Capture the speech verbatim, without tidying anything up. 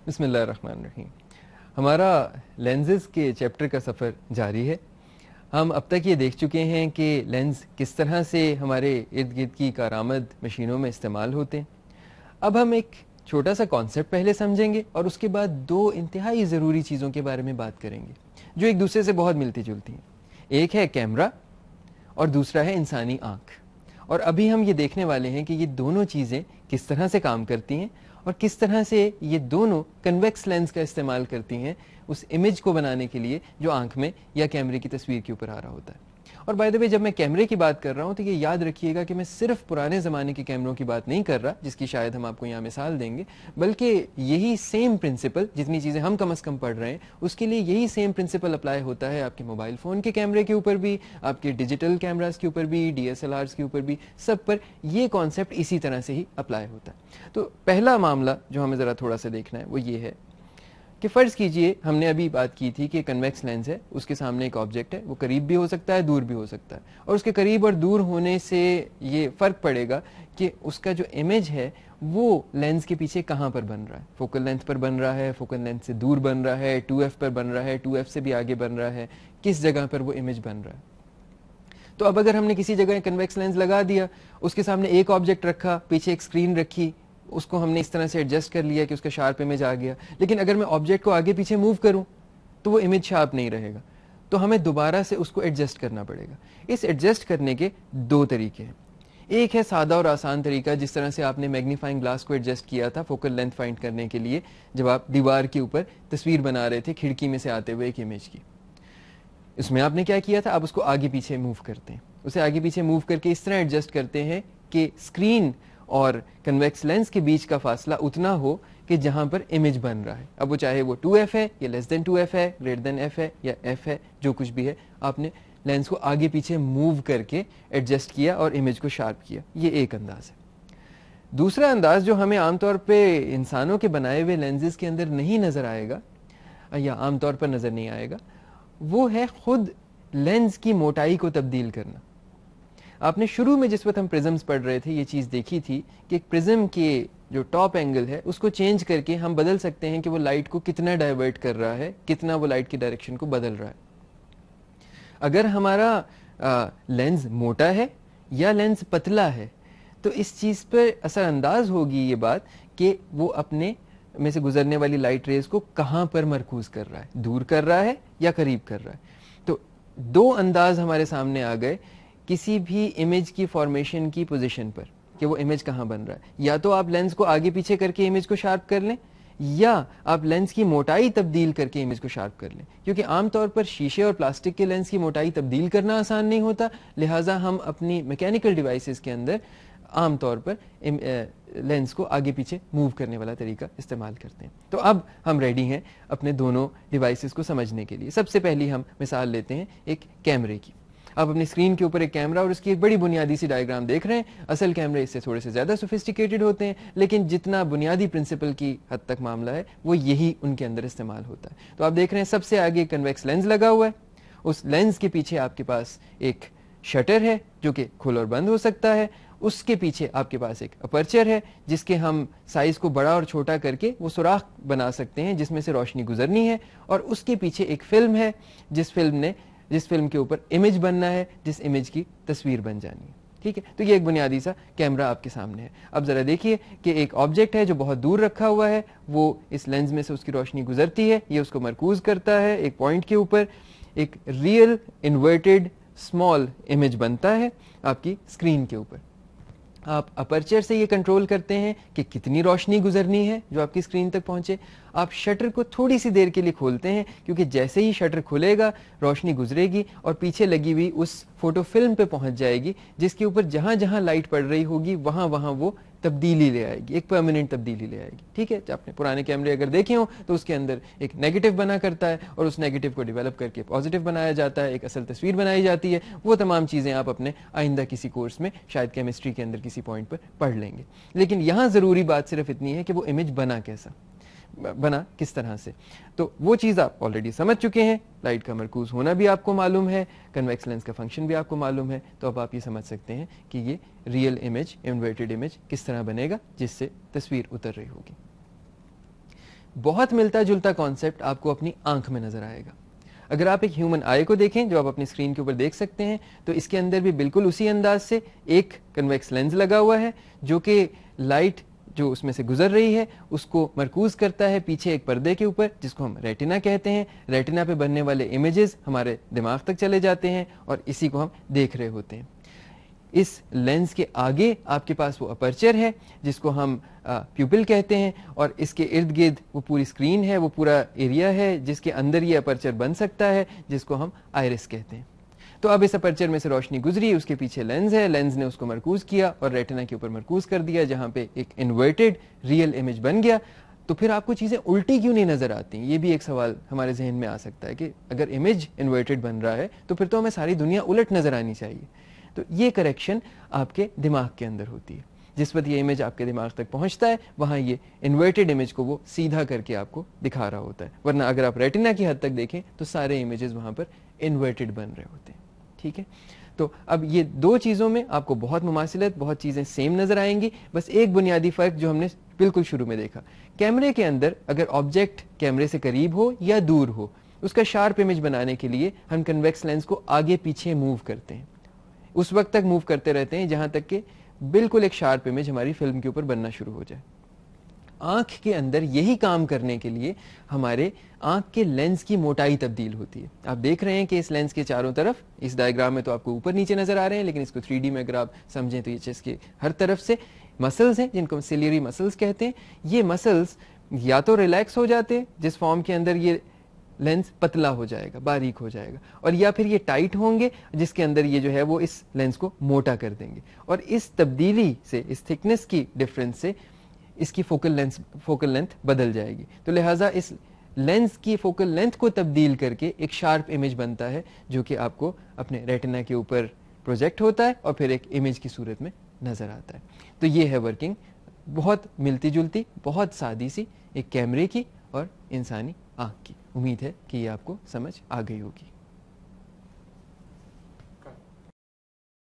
بسم اللہ الرحمن الرحیم. ہمارا لینزز کے چیپٹر کا سفر جاری ہے. ہم اب تک یہ دیکھ چکے ہیں کہ لینز کس طرح سے ہمارے ارد گرد کی کارآمد مشینوں میں استعمال ہوتے ہیں. اب ہم ایک چھوٹا سا کانسیپٹ پہلے سمجھیں گے اور اس کے بعد دو انتہائی ضروری چیزوں کے بارے میں بات کریں گے جو ایک دوسرے سے بہت ملتی جلتی ہیں. ایک ہے کیمرہ اور دوسرا ہے انسانی آنکھ. اور ابھی ہم یہ دیکھنے والے ہیں کہ یہ دونوں چیزیں کس طرح سے کام کرتی ہیں اور کس طرح سے یہ دونوں کنویکس لینس کا استعمال کرتی ہیں اس امیج کو بنانے کے لیے جو آنکھ میں یا کیمرے کی تصویر کے اوپر آ رہا ہوتا ہے. اور بائی دا وے جب میں کیمرے کی بات کر رہا ہوں تو یہ یاد رکھیے گا کہ میں صرف پرانے زمانے کے کیمروں کی بات نہیں کر رہا جس کی شاید ہم آپ کو یہاں مثال دیں گے, بلکہ یہی سیم پرنسپل جتنی چیزیں ہم کم از کم پڑھ رہے ہیں اس کے لیے یہی سیم پرنسپل اپلائی ہوتا ہے آپ کے موبائل فون کے کیمرے کے اوپر بھی, آپ کے ڈیجیٹل کیمراز کے اوپر بھی, ڈی ایس ایل آرز کے اوپر بھی, سب پر یہ کانسیپٹ اسی طرح سے ہی اپلائی ہوتا ہے. تو پہلا معاملہ جو ہمیں ذرا تھوڑا سا دیکھنا ہے وہ یہ ہے کہ فرض کیجئے ہم نے ابھی بات کی تھی کہ کنویکس لینس ہے, اس کے سامنے ایک آبجیکٹ ہے, وہ قریب بھی ہو سکتا ہے دور بھی ہو سکتا ہے, اور اس کے قریب اور دور ہونے سے یہ فرق پڑے گا کہ اس کا جو امیج ہے وہ لینس کے پیچھے کہاں پر بن رہا ہے. فوکل لینتھ پر بن رہا ہے, فوکل لینتھ سے دور بن رہا ہے, ٹو ایف پر بن رہا ہے, ٹو ایف سے بھی آگے بن رہا ہے, کس جگہ پر وہ امیج بن رہا ہے. تو اب اگر ہم نے کسی جگہ کنویکس لینس لگا دیا, اس کے سامنے ایک آبجیکٹ رکھا, پیچھے ایک اسکرین رکھی, اس کو ہم نے اس طرح سے ایڈجسٹ کر لیا کہ اس کا شارپ امیج آ گیا, لیکن اگر میں آبجیکٹ کو آگے پیچھے موو کروں تو وہ امیج شارپ نہیں رہے گا, تو ہمیں دوبارہ سے اس کو ایڈجسٹ کرنا پڑے گا. اس ایڈجسٹ کرنے کے دو طریقے ہیں. ایک ہے سادہ اور آسان طریقہ جس طرح سے آپ نے میگنیفائنگ گلاس کو ایڈجسٹ کیا تھا فوکل لینتھ فائنڈ کرنے کے لیے جب آپ دیوار کے اوپر تصویر بنا رہے تھے کھڑکی میں سے آتے ہوئے ایک امیج کی. اس میں آپ نے کیا کیا تھا, آپ اس کو آگے پیچھے موو کرتے ہیں, اسے آگے پیچھے موو کر کے اس طرح ایڈجسٹ کرتے ہیں کہ اسکرین اور کنویکس لینس کے بیچ کا فاصلہ اتنا ہو کہ جہاں پر امیج بن رہا ہے. اب وہ چاہے وہ ٹو ایف ہے یا لیس دین ٹو ایف ہے, گریٹر دین ایف ہے یا ایف ہے, جو کچھ بھی ہے, آپ نے لینس کو آگے پیچھے موو کر کے ایڈجسٹ کیا اور امیج کو شارپ کیا. یہ ایک انداز ہے. دوسرا انداز جو ہمیں عام طور پہ انسانوں کے بنائے ہوئے لینزز کے اندر نہیں نظر آئے گا یا عام طور پر نظر نہیں آئے گا, وہ ہے خود لینز کی موٹائی کو تبدیل کرنا. آپ نے شروع میں جس وقت ہم پرزمز پڑھ رہے تھے یہ چیز دیکھی تھی کہ ایک پرزم کے جو ٹاپ اینگل ہے اس کو چینج کر کے ہم بدل سکتے ہیں کہ وہ لائٹ کو کتنا ڈائیورٹ کر رہا ہے, کتنا وہ لائٹ کی ڈائریکشن کو بدل رہا ہے. اگر ہمارا آ, لینز موٹا ہے یا لینز پتلا ہے تو اس چیز پر اثر انداز ہوگی یہ بات کہ وہ اپنے میں سے گزرنے والی لائٹ ریز کو کہاں پر مرکوز کر رہا ہے, دور کر رہا ہے یا قریب کر رہا ہے. تو دو انداز ہمارے سامنے آ گئے کسی بھی امیج کی فارمیشن کی پوزیشن پر کہ وہ امیج کہاں بن رہا ہے. یا تو آپ لینس کو آگے پیچھے کر کے امیج کو شارپ کر لیں یا آپ لینس کی موٹائی تبدیل کر کے امیج کو شارپ کر لیں, کیونکہ عام طور پر شیشے اور پلاسٹک کے لینس کی موٹائی تبدیل کرنا آسان نہیں ہوتا, لہٰذا ہم اپنی میکینیکل ڈیوائسز کے اندر عام طور پر لینس کو آگے پیچھے موو کرنے والا طریقہ استعمال کرتے ہیں. تو اب ہم ریڈی ہیں اپنے دونوں ڈیوائسز کو سمجھنے کے لیے. سب سے پہلی ہم مثال لیتے ہیں ایک کیمرے کی. آپ اپنی اسکرین کے اوپر ایک کیمرہ اور اس کی ایک بڑی بنیادی سی ڈائیگرام دیکھ رہے ہیں. اصل کیمرے اس سے تھوڑے سے زیادہ سوفسٹیکیٹڈ ہوتے ہیں, لیکن جتنا بنیادی پرنسپل کی حد تک معاملہ ہے وہ یہی ان کے اندر استعمال ہوتا ہے. تو آپ دیکھ رہے ہیں سب سے آگے کنویکس لینز لگا ہوا ہے, اس لینز کے پیچھے آپ کے پاس ایک شٹر ہے جو کہ کھل اور بند ہو سکتا ہے, اس کے پیچھے آپ کے پاس ایک اپرچر ہے جس کے ہم سائز کو بڑا اور چھوٹا کر کے وہ سوراخ بنا سکتے ہیں جس میں سے روشنی گزرنی ہے, اور اس کے پیچھے ایک فلم ہے جس فلم نے جس فلم کے اوپر امیج بننا ہے, جس امیج کی تصویر بن جانی ہے. ٹھیک ہے, تو یہ ایک بنیادی سا کیمرہ آپ کے سامنے ہے. اب ذرا دیکھیے کہ ایک آبجیکٹ ہے جو بہت دور رکھا ہوا ہے, وہ اس لینز میں سے اس کی روشنی گزرتی ہے, یہ اس کو مرکوز کرتا ہے ایک پوائنٹ کے اوپر, ایک ریئل انورٹڈ اسمال امیج بنتا ہے آپ کی اسکرین کے اوپر. آپ اپرچر سے یہ کنٹرول کرتے ہیں کہ کتنی روشنی گزرنی ہے جو آپ کی اسکرین تک پہنچے. آپ شٹر کو تھوڑی سی دیر کے لیے کھولتے ہیں کیونکہ جیسے ہی شٹر کھلے گا روشنی گزرے گی اور پیچھے لگی ہوئی اس فوٹو فلم پہ پہنچ جائے گی جس کے اوپر جہاں جہاں لائٹ پڑ رہی ہوگی وہاں وہاں وہ تبدیلی لے آئے گی, ایک پرماننٹ تبدیلی لے آئے گی. ٹھیک ہے, آپ نے پرانے کیمرے اگر دیکھے ہوں تو اس کے اندر ایک نیگیٹو بنا کرتا ہے اور اس نیگیٹو کو ڈیولپ کر کے پازیٹیو بنایا جاتا ہے, ایک اصل تصویر بنائی جاتی ہے. وہ تمام چیزیں آپ اپنے آئندہ کسی کورس میں شاید کیمسٹری کے اندر کسی پوائنٹ پر پڑھ لیں گے. لیکن یہاں ضروری بات صرف اتنی ہے کہ وہ امیج بنا کیسا, بنا کس طرح سے. تو وہ چیز آپ آلریڈی سمجھ چکے ہیں, لائٹ کا مرکوز ہونا بھی آپ کو معلوم ہے, کنویکس لینس کا فنکشن بھی آپ کو معلوم ہے. تو اب آپ یہ سمجھ سکتے ہیں کہ یہ ریئل امیج, انورٹڈ امیج کس طرح بنے گا جس سے تصویر اتر رہی ہوگی. بہت ملتا جلتا کانسیپٹ آپ کو اپنی آنکھ میں نظر آئے گا. اگر آپ ایک ہیومن آئی کو دیکھیں جو آپ اپنی اسکرین کے اوپر دیکھ سکتے ہیں تو اس کے اندر بھی بالکل اسی انداز سے ایک کنویکس لینز لگا ہوا ہے جو کہ لائٹ جو اس میں سے گزر رہی ہے اس کو مرکوز کرتا ہے پیچھے ایک پردے کے اوپر جس کو ہم ریٹنا کہتے ہیں. ریٹنا پہ بننے والے امیجز ہمارے دماغ تک چلے جاتے ہیں اور اسی کو ہم دیکھ رہے ہوتے ہیں. اس لینز کے آگے آپ کے پاس وہ اپرچر ہے جس کو ہم پیوپل کہتے ہیں اور اس کے ارد گرد وہ پوری اسکرین ہے, وہ پورا ایریا ہے جس کے اندر یہ اپرچر بن سکتا ہے جس کو ہم آئرس کہتے ہیں. تو اب اس اپرچر میں سے روشنی گزری, اس کے پیچھے لینز ہے, لینز نے اس کو مرکوز کیا اور ریٹنا کے اوپر مرکوز کر دیا جہاں پہ ایک انورٹڈ ریئل امیج بن گیا. تو پھر آپ کو چیزیں الٹی کیوں نہیں نظر آتی؟ یہ بھی ایک سوال ہمارے ذہن میں آ سکتا ہے کہ اگر امیج انورٹڈ بن رہا ہے تو پھر تو ہمیں ساری دنیا الٹ نظر آنی چاہیے. تو یہ کریکشن آپ کے دماغ کے اندر ہوتی ہے. جس وقت یہ امیج آپ کے دماغ تک پہنچتا ہے وہاں یہ انورٹڈ امیج کو وہ سیدھا کر کے آپ کو دکھا رہا ہوتا ہے, ورنہ اگر آپ ریٹنا کی حد تک دیکھیں تو سارے امیجز وہاں پر انورٹڈ بن رہے ہوتے ہیں. ٹھیک ہے, تو اب یہ دو چیزوں میں آپ کو بہت مماثلت, بہت چیزیں سیم نظر آئیں گی. بس ایک بنیادی فرق جو ہم نے بالکل شروع میں دیکھا, کیمرے کے اندر اگر آبجیکٹ کیمرے سے قریب ہو یا دور ہو اس کا شارپ امیج بنانے کے لیے ہم کنویکس لینس کو آگے پیچھے موو کرتے ہیں, اس وقت تک موو کرتے رہتے ہیں جہاں تک کہ بالکل ایک شارپ امیج ہماری فلم کے اوپر بننا شروع ہو جائے. آنکھ کے اندر یہی کام کرنے کے لیے ہمارے آنکھ کے لینز کی موٹائی تبدیل ہوتی ہے. آپ دیکھ رہے ہیں کہ اس لینز کے چاروں طرف, اس ڈائیگرام میں تو آپ کو اوپر نیچے نظر آ رہے ہیں لیکن اس کو تھری ڈی میں اگر آپ سمجھیں تو یہ چیز کے ہر طرف سے مسلز ہیں جن کو سیلیری مسلز کہتے ہیں. یہ مسلز یا تو ریلیکس ہو جاتے ہیں جس فارم کے اندر یہ لینس پتلا ہو جائے گا, باریک ہو جائے گا, اور یا پھر یہ ٹائٹ ہوں گے جس کے اندر یہ جو ہے وہ اس لینس کو موٹا کر دیں گے. اور اس تبدیلی سے, اس تھکنس کی ڈفرنس سے اس کی فوکل لینس فوکل لینتھ بدل جائے گی. تو لہٰذا اس لینس کی فوکل لینتھ کو تبدیل کر کے ایک شارپ امیج بنتا ہے جو کہ آپ کو اپنے ریٹنا کے اوپر پروجیکٹ ہوتا ہے اور پھر ایک امیج کی صورت میں نظر آتا ہے. تو یہ ہے ورکنگ, بہت ملتی جلتی, بہت سادی سی ایک کیمرے کی اور انسانی آنکھ کی. امید ہے کہ یہ آپ کو سمجھ آ گئی ہوگی.